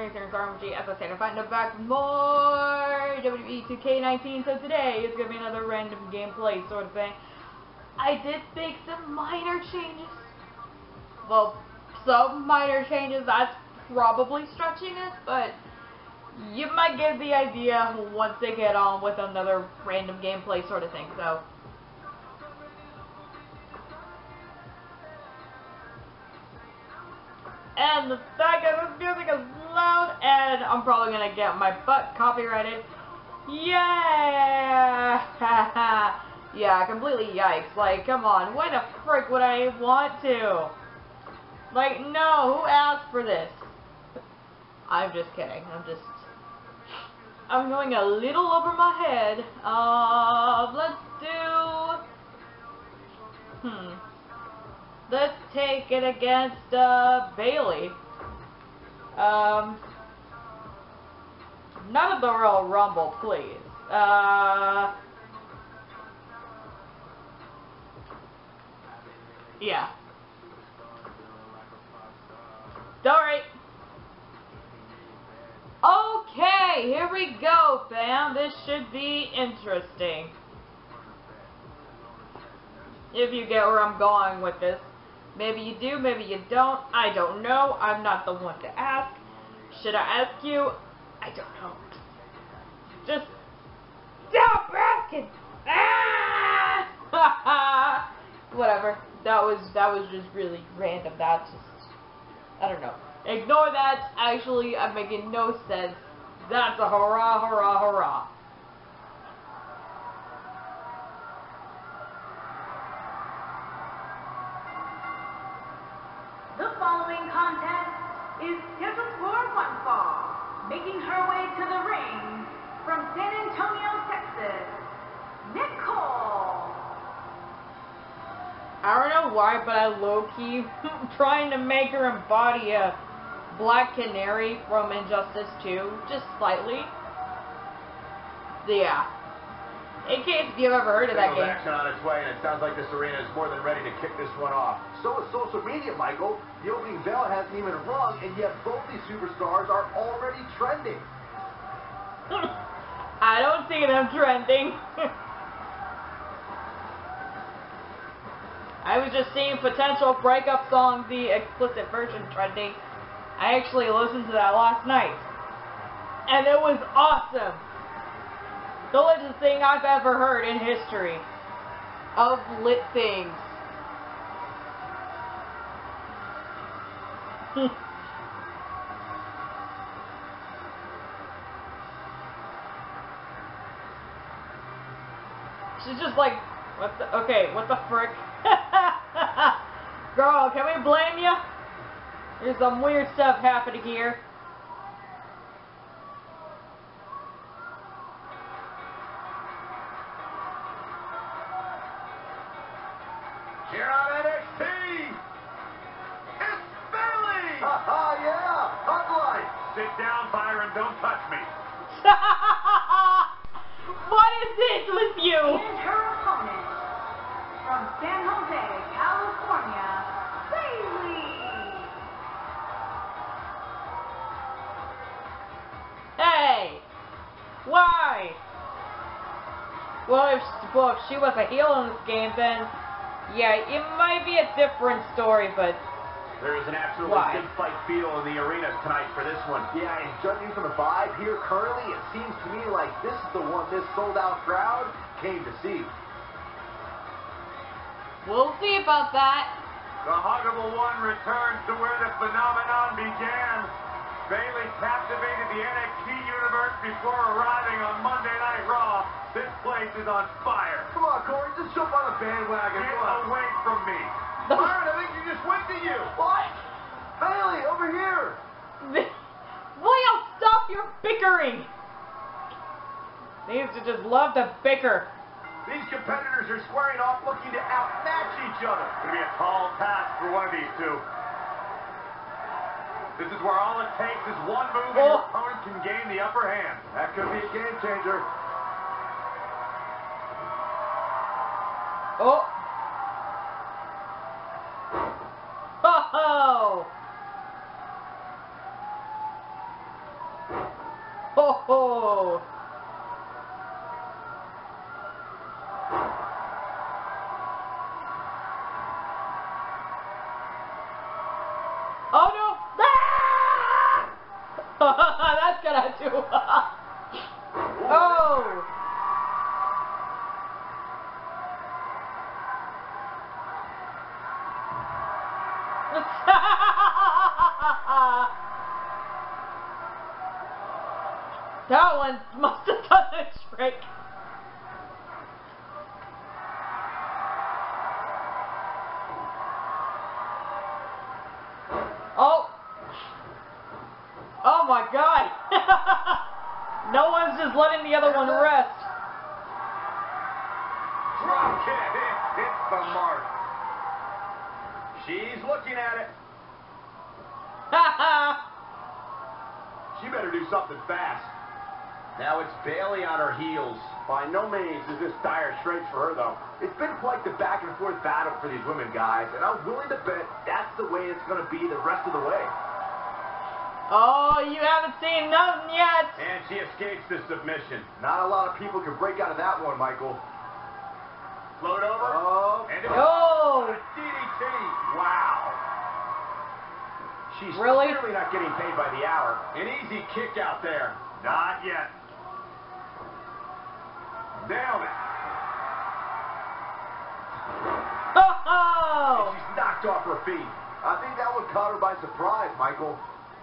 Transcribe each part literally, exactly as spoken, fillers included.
Racer and R M G. As I said, I'm fighting back with more W W E two K nineteen, so today is going to be another random gameplay sort of thing. I did make some minor changes. Well, some minor changes, that's probably stretching it, but you might get the idea once they get on with another random gameplay sort of thing, so. And the fact that this music is loud, and I'm probably gonna get my butt copyrighted. Yeah! Yeah, completely yikes. Like, come on, why the frick would I want to? Like, no, who asked for this? I'm just kidding. I'm just... I'm going a little over my head. Uh, let's do... Hmm. Let's take it against, uh, Bailey. Um... None of the Royal Rumble, please. Uh... Yeah. Alright. Okay, here we go, fam. This should be interesting. If you get where I'm going with this. Maybe you do, maybe you don't. I don't know. I'm not the one to ask. Should I ask you? I don't know. Just stop asking. Ah! Whatever. That was that was just really random. That just I don't know. Ignore that. Actually, I'm making no sense. That's a hurrah, hurrah, hurrah. The following contest is scheduled for one fall. Making her way to the ring from San Antonio, Texas, Nicole. I don't know why, but I low-key trying to make her embody a Black Canary from Injustice two, just slightly. Yeah. In case you've ever heard of that game. Action on its way, and it sounds like this arena is more than ready to kick this one off. So is social media, Michael. The opening bell hasn't even rung, and yet both these superstars are already trending. I don't see them trending. I was just seeing potential breakup song, the explicit version, trending. I actually listened to that last night. And it was awesome. The latest thing I've ever heard in history of lit things. She's just like, what the, okay, what the frick? Girl, can we blame you? There's some weird stuff happening here. Here on N X T, it's Bailey! Haha, yeah! Hug life! Sit down, Byron, don't touch me. What is it with you? And her opponent from San Jose, California, Bailey. Hey! Why? Well, if, well, if she was a heel in this game, then yeah, it might be a different story, but there is an absolutely why? big fight feel in the arena tonight for this one. Yeah, and judging from the vibe here currently, it seems to me like this is the one this sold-out crowd came to see. We'll see about that. The Huggable One returns to where the phenomenon began. Bailey captivated the N X T universe before arriving on Monday Night Raw. This place is on fire. Come on, Corey, just jump on a bandwagon. Get away from me. Byron, I think she just went to you. What? Bailey, over here. Will you stop your bickering? They used to just love to bicker. These competitors are squaring off looking to outmatch each other. It's going to be a tall task for one of these two. This is where all it takes is one move and your opponent can gain the upper hand. That could be a game changer. Oh. Oh. Oh no! Ah! That's gonna do. Oh! That one must have done a trick. Oh! Oh my God! No one's just letting the other one rest. Drop kick. It hits the mark. She's looking at it. She better do something fast. Now it's Bayley on her heels. By no means is this dire straits for her, though. It's been quite the back and forth battle for these women, guys, and I'm willing to bet that's the way it's going to be the rest of the way. Oh, you haven't seen nothing yet. And she escapes the submission. Not a lot of people can break out of that one, Michael. Float over. Oh, and it oh. a D D T. Wow. She's really? clearly not getting paid by the hour. An easy kick out there. Not yet. Nailed it. Oh! And she's knocked off her feet. I think that one caught her by surprise, Michael.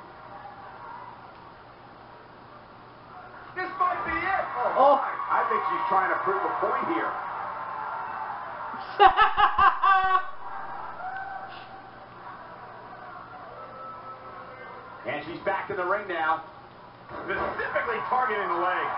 This might be it. Oh, oh. My. I think she's trying to prove a point here. And she's back in the ring now. Specifically targeting the leg.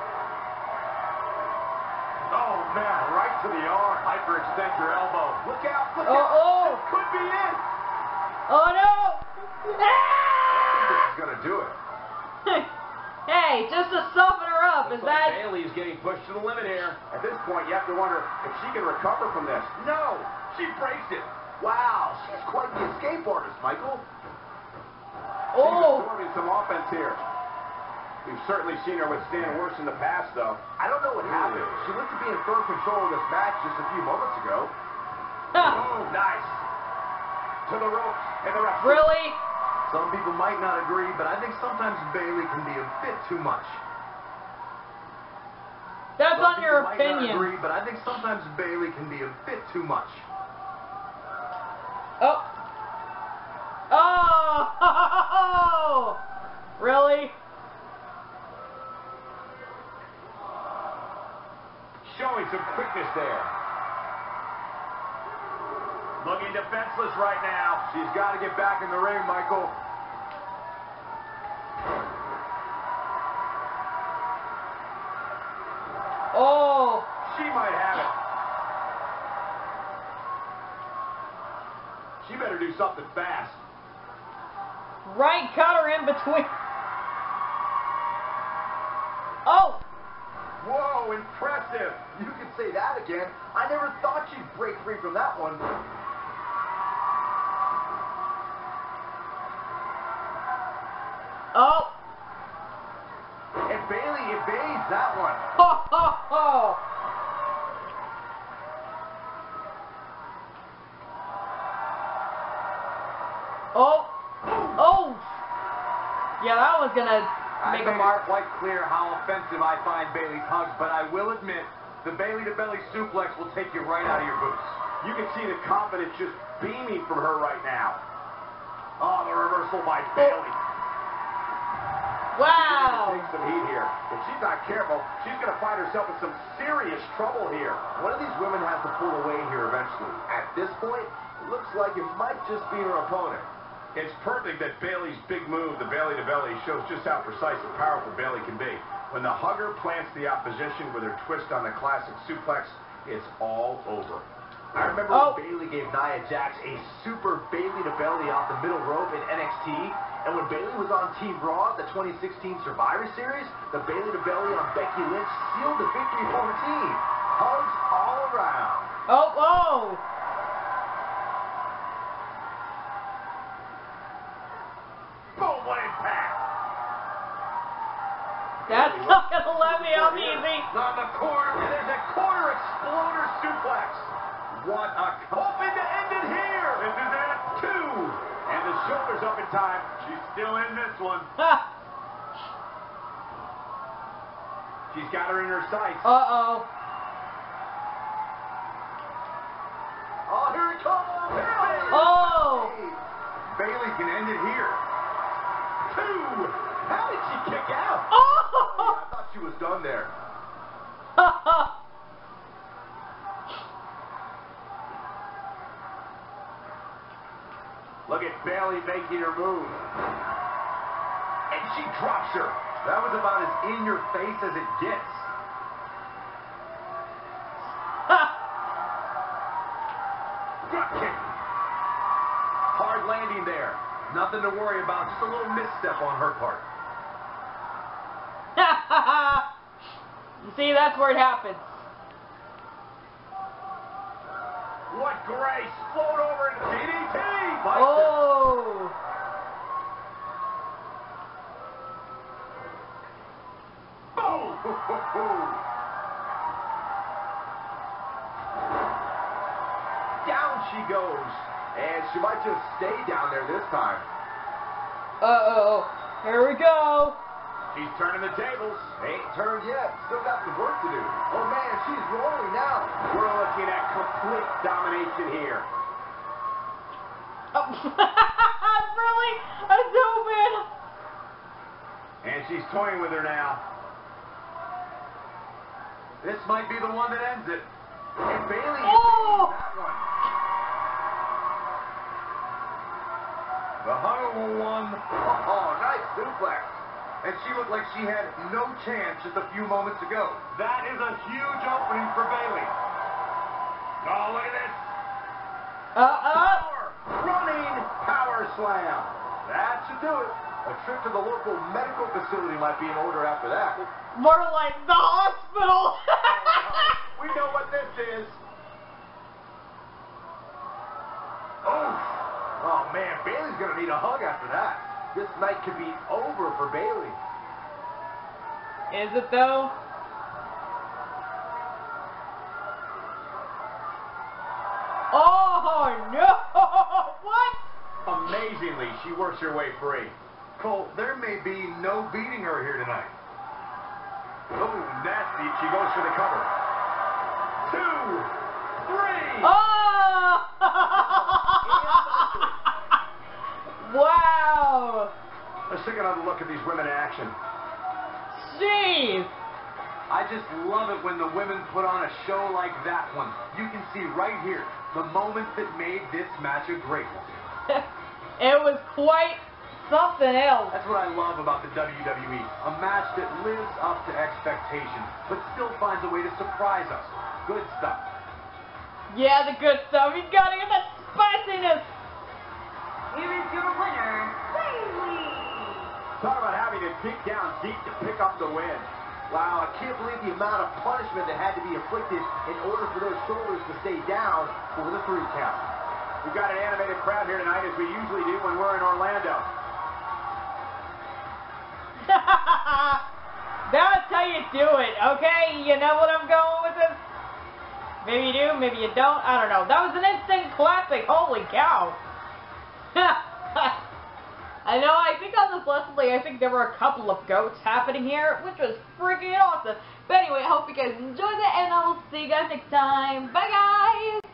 Oh, man, right to the arm. Hyperextend your elbow. Look out, look oh, out. Oh. This could be it. Oh, no. I think this is going to do it. Hey, just to soften her up, Looks is like that... Bayley's getting pushed to the limit here. At this point, you have to wonder if she can recover from this. No, she breaks it. Wow, she's quite the escape artist, Michael. Oh. She's absorbing some offense here. We've certainly seen her withstand worse in the past, though. I don't know what happened. She looked to be in firm control of this match just a few moments ago. Oh, nice. To the ropes, and the ref. Really? Some people might not agree, but I think sometimes Bayley can be a bit too much. That's Some on your people might opinion. not agree, but I think sometimes Bayley can be a bit too much. Oh. Oh! Really? Showing some quickness there. Looking defenseless right now. She's got to get back in the ring, Michael. Oh. She might have it. She better do something fast. Right cutter in between. Oh. Whoa, impressive. You can say that again. I never thought she'd break free from that one. Oh. And Bayley evades that one. Ho, ho, ho. Oh. Oh. Yeah, that one's gonna I make made a mark. it quite clear how offensive I find Bayley's hugs, but I will admit, the belly-to-belly suplex will take you right out of your boots. You can see the confidence just beaming from her right now. Oh, the reversal by Bayley. Wow. Take some heat here. If she's not careful, she's going to find herself in some serious trouble here. One of these women has to pull away here eventually. At this point, it looks like it might just be her opponent. It's perfect that Bayley's big move, the belly-to-belly, shows just how precise and powerful Bayley can be. When the hugger plants the opposition with her twist on the classic suplex, it's all over. I remember oh. when Bayley gave Nia Jax a super Bayley-to-belly off the middle rope in N X T, and when Bayley was on Team Raw at the twenty sixteen Survivor Series, the Bayley-to-belly on Becky Lynch sealed the victory for her team. Hugs all around. Oh, oh. Boom, what impact. That's not going to let me off easy. On the corner, and there's a corner exploder suplex. What a... Hoping to end it here. This is it. two. And the shoulder's up in time. She's still in this one. She's got her in her sights. Uh-oh. Oh, here it comes. Oh! Bailey can end it here. Two. How did she kick out? Oh! I thought she was done there. Look at Bailey making her move. And she drops her. That was about as in your face as it gets. Gut kick. Hard landing there. Nothing to worry about. Just a little misstep on her part. You see, that's where it happens. What grace! Float over into D D T! Oh! Boom! Down she goes. And she might just stay down there this time. Uh-oh. Here we go. She's turning the tables. Ain't turned yet. Still got some work to do. Oh, man, she's rolling now. We're looking at complete domination here. Oh. Really? I zoom in. And she's toying with her now. This might be the one that ends it. And Bailey is Oh! that one. The huggable one. Oh, nice suplex. And she looked like she had no chance just a few moments ago. That is a huge opening for Bailey. Oh, look at this. Uh-uh. Power. Running power slam. That should do it. A trip to the local medical facility might be in order after that. More like the hospital. We know what this is. Oh. Oh, man, Bailey's going to need a hug after that. This night could be over for Bailey. Is it though? Oh no! What? Amazingly, she works her way free. Cole, there may be no beating her here tonight. Oh, nasty. She goes for the cover. Two, three. Oh! Wow! Let's take another look at these women in action. Jeez! I just love it when the women put on a show like that one. You can see right here the moments that made this match a great one. It was quite something else. That's what I love about the W W E. A match that lives up to expectations, but still finds a way to surprise us. Good stuff. Yeah, the good stuff. He's gotta get that spiciness. Here is your winner, Bailey. Talk about having to dig down deep to pick up the win. Wow, I can't believe the amount of punishment that had to be inflicted in order for those shoulders to stay down for the three count. We've got an animated crowd here tonight, as we usually do when we're in Orlando. That's how you do it, okay? You know what I'm going with this? Maybe you do, maybe you don't. I don't know. That was an instant classic. Holy cow. I know, I think on this Let's Play, I think there were a couple of goats happening here, which was freaking awesome. But anyway, I hope you guys enjoyed it, and I will see you guys next time. Bye, guys!